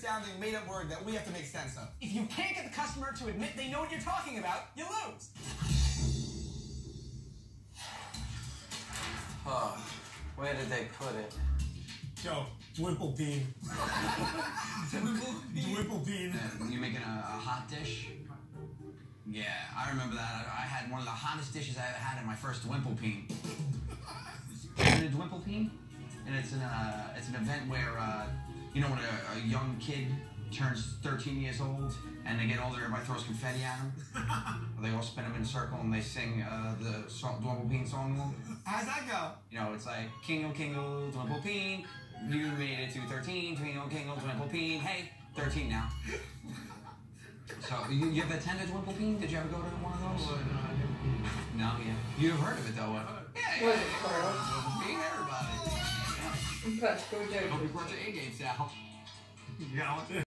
sounding made-up word that we have to make sense of. If you can't get the customer to admit they know what you're talking about, you lose. Oh, where did they put it? Yo, Dwimplebean. Dwimplebean. You making a hot dish? Yeah, I remember that. I had one of the hottest dishes I ever had in my first Dwimplepeen. Been to Dwimplepeen? And it's an event where, you know, when a young kid turns 13 years old and they get older, everybody throws confetti at them. They all spin them in a circle and they sing the Dwimplepeen song. How's that go? You know, it's like, Kingle, Kingle, Dwimplepeen. You made it to 13, Kingle, Kingle, Dwimplepeen. Hey, 13 now. So, you ever attended Dwimplepeen? Did you ever go to one of those? No, yeah. You've heard of it, though. Yeah. What is it called? Dwimplepeen, everybody. But go do. Hope you brought your A-game, Sal. Yeah.